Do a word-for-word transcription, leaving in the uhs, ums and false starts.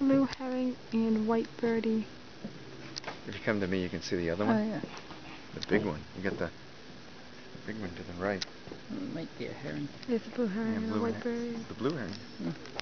blue herring and white birdie. If you come to me, you can see the other Oh, one. yeah. The big one. You got the big one to the right. It might be a herring. It's a blue herring Yeah, and a blue white herring. birdie. The blue herring. Hmm.